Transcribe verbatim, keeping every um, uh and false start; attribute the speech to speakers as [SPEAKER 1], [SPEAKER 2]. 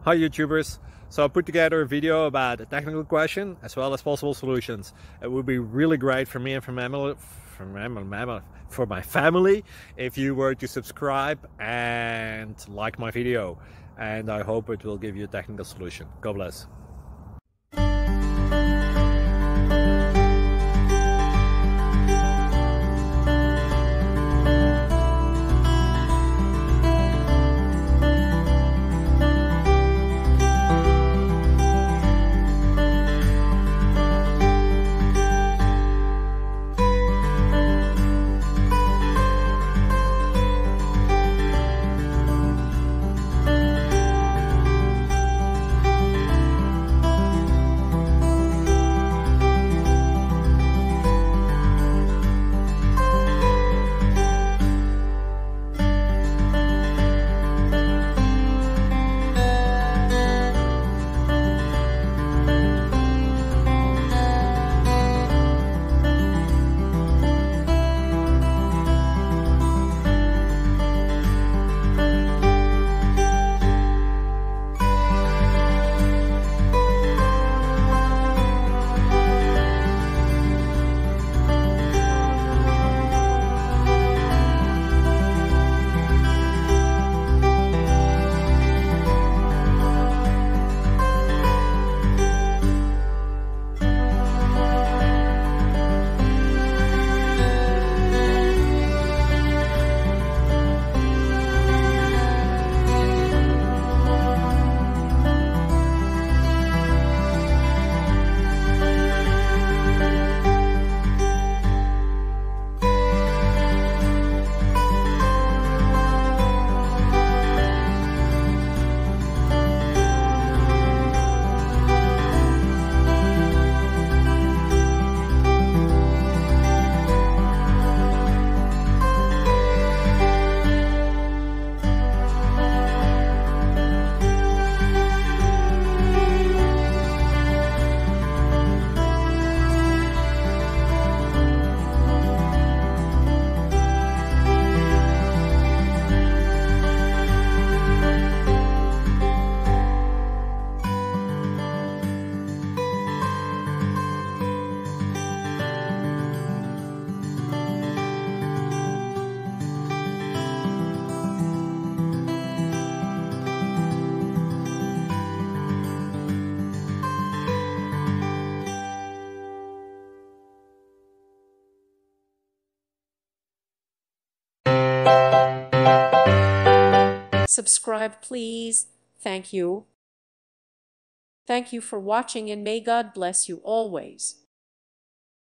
[SPEAKER 1] Hi YouTubers! So I put together a video about a technical question as well as possible solutions. It would be really great for me and for, mammal, for, mammal, for my family if you were to subscribe and like my video. And I hope it will give you a technical solution. God bless.
[SPEAKER 2] Subscribe, please. Thank you. Thank you for watching, and may God bless you always.